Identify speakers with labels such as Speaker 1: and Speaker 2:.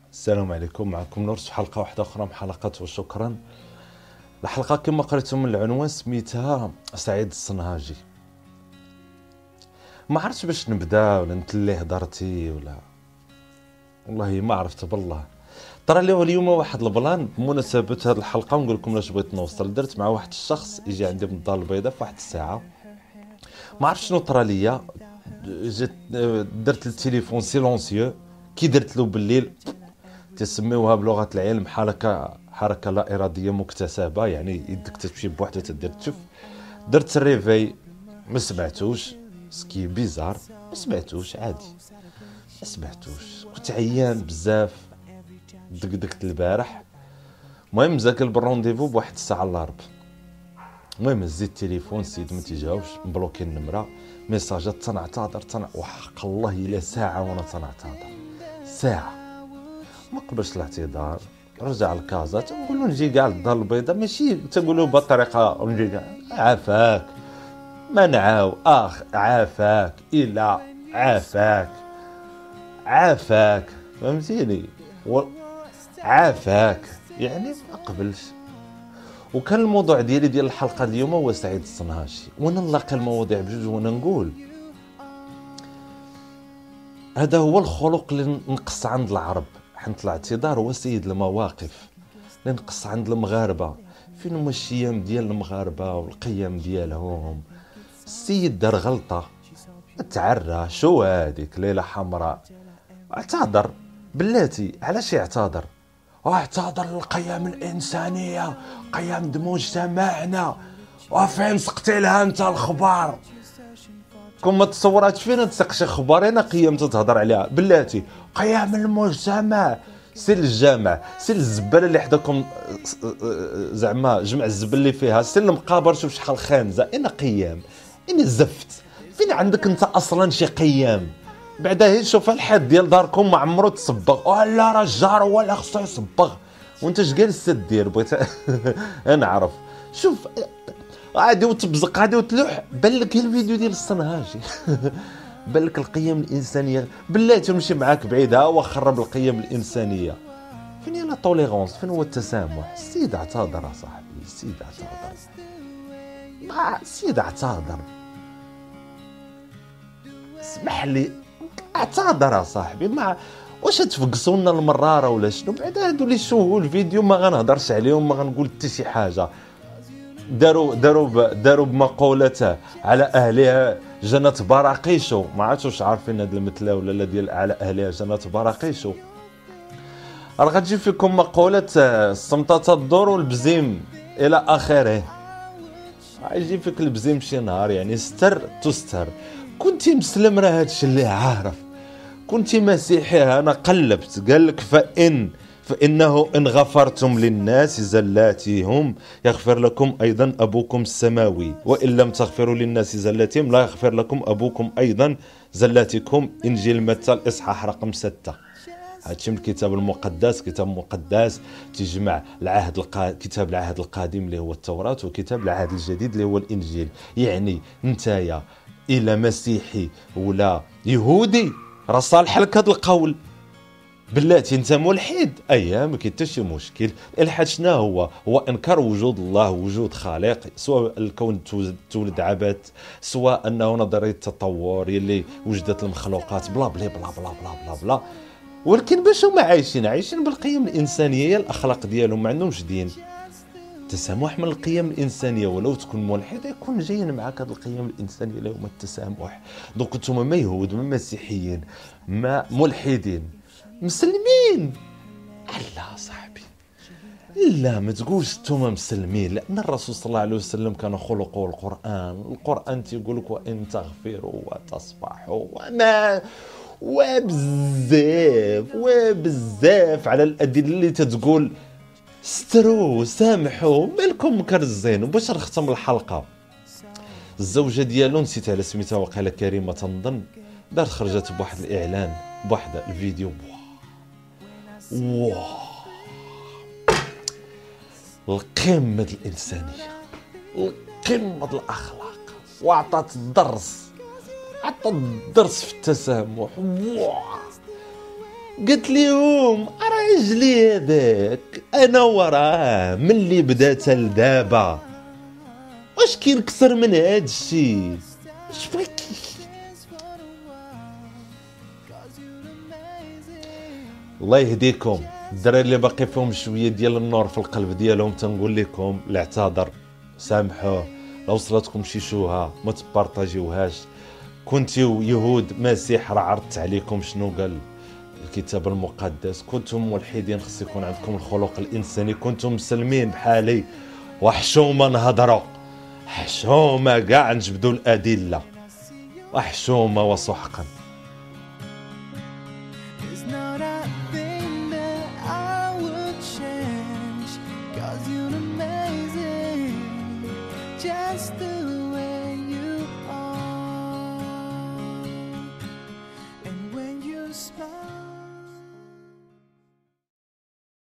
Speaker 1: السلام عليكم، معكم نور في حلقة واحدة أخرى من حلقات وشكرا. الحلقة كما قريتم من العنوان سميتها سعيد الصنهاجي. ما عرفتش باش نبدا ولا نتلي هضرتي ولا والله ما عرفت بالله. طرا لي اليوم واحد البلان بمناسبة هذه الحلقة ونقول لكم لاش بغيت نوصل. درت مع واحد الشخص يجي عندي من الدار البيضاء في واحد الساعة، ما عرفت شنو طرا ليا. جيت درت التليفون سيلونسيو كي درت له بالليل، تسميوها بلغه العلم حركه لا اراديه مكتسبه، يعني يدك تمشي بوحدها تدير تشوف. درت الريفي ما سمعتوش، سكي بيزار ما سمعتوش، عادي ما سمعتوش، كنت عيان بزاف، دقدقت البارح. المهم زاكل بالرونديفو بواحد الساعه الا ربع. المهم هزيت التليفون، السيد ما تيجاوبش، مبلوكي النمره، ميساجات تنعتذر وحق الله الا ساعه وانا تنعتذر، ساعه ما قبلش الاعتذار. رجع لكازا، تنقول له نجي كاع للدار البيضاء، ماشي تنقول له بهذه الطريقه نجي كاع عافاك ما نعاو عافاك الا عافاك فهمتيني عافاك، يعني ما قبلش. وكان الموضوع ديال الحلقه اليوم هو سعيد الصنهاجي، وانا نلاقي المواضيع بجوج وانا نقول هذا هو الخلق اللي نقص عند العرب. حنت الاعتذار هو سيد المواقف اللي نقص عند المغاربه. فين هما الشيام ديال المغاربه والقيم ديالهم؟ السيد دار غلطه، تعرى، شو هذيك ليله حمراء، اعتذر بلاتي. علاش يعتذر؟ اعتذر للقيم الانسانيه، قيم مجتمعنا، وفين سقتي لها انت الخبار؟ كون ما تصوراتش فينا تسق شي خبار، انا قيم تتهضر عليها بلاتي. قيم المجتمع، سير الجامع، سير الزباله اللي حداكم، زعما جمع الزبل اللي فيها، سير المقابر شوف شحال خانزه. انا قيام، انا زفت. فين عندك انت اصلا شي قيام؟ بعدا هي شوف الحد ديال داركم ما عمرو تصبغ، ولا راه الجار ولا خصو يصبغ، وانت اش جالس دير؟ بغيت انا عرف. شوف غادي وتبزق غادي وتلوح، بان لك الفيديو ديال الصنهاجي بان لك القيم الانسانيه. بلاتي نمشي معاك بعيدها وخرب القيم الانسانيه. فين هي لا طوليرونس؟ فين هو التسامح؟ السيد اعتذر صاحبي، السيد اعتذر، السيد اعتذر، اسمح لي، اعتذر صاحبي. ما واش تفقسوا لنا المراره ولا شنو؟ بعدا هادو اللي يشوفوا الفيديو ما غنهضرش عليهم، ما غنقول حتى شي حاجه. داروا بمقولته على اهلها جنة براقيشو. ما عرفتش واش عارفين هاد المثله ولا لا، ديال على اهلها جنة براقيشو. راه غتجي فيكم مقوله الصمتة تدور والبزيم الى اخره. غيجي فيك البزيم شي نهار، يعني ستر تستر. كنتي مسلم راه هادشي اللي عارف، كنتي مسيحي انا قلبت. قال لك فإنه إن غفرتم للناس زلاتهم يغفر لكم أيضا أبوكم السماوي، وإن لم تغفروا للناس زلاتهم لا يغفر لكم أبوكم أيضا زلاتكم. إنجيل متى الإصحاح رقم 6. هادشي من الكتاب المقدس. كتاب مقدس تجمع كتاب العهد القديم اللي هو التوراة، وكتاب العهد الجديد اللي هو الإنجيل. يعني نتايا إلى مسيحي ولا يهودي راه صالح لك هذا القول. بلاتي انت ملحد، ما كاين حتى شي مشكل. الالحاد شنو هو انكار وجود الله، وجود خالق، سواء الكون تولد عبث، سواء انه نظريه التطور يلي وجدت المخلوقات، بلا بلا بلا بلا بلا بلا بلا. ولكن باش هما عايشين بالقيم الانسانيه، هي الاخلاق ديالهم، ما عندهمش دين. التسامح من القيم الانسانيه، ولو تكون ملحد يكون جايين معك هذه القيم الانسانيه اللي هما التسامح. دونك نتوما ما يهود ما مسيحيين ما ملحدين مسلمين، لا صاحبي لا ما تقولش نتوما مسلمين، لان الرسول صلى الله عليه وسلم كان خلقه القران تيقول لك وان تغفروا وتصفحوا وما وبزاف على الادله اللي تتقول ستروا سامحوا. مالكم مكرزين؟ باش نختم الحلقه، الزوجه ديالو نسيت على سميتها، وقيله كريمه تنظن، دارت خرجت بواحد الاعلان بواحد الفيديو، القمة الإنسانية، القمة الأخلاق، وعطات الدرس في التسامح. قلت لهم اجلي هذاك انا وراه من اللي بدات لدابا. واش كاين كثر من هاد الشيء؟ اش بغيت؟ الله يهديكم الدراري اللي باقي فيهم شويه ديال النور في القلب ديالهم. تنقول لكم الاعتذار، سامحوه. لو وصلتكم شي شوهه ما تبارطاجيوهاش. كنتيو يهود مسيح راه عرضت عليكم شنو قال الكتاب المقدس. كنتم ملحدين خص يكون عندكم الخلق الانساني. كنتم مسلمين بحالي وحشومه نهضروا، حشومه كاع نجبدوا الادله، وحشومه وسحقا.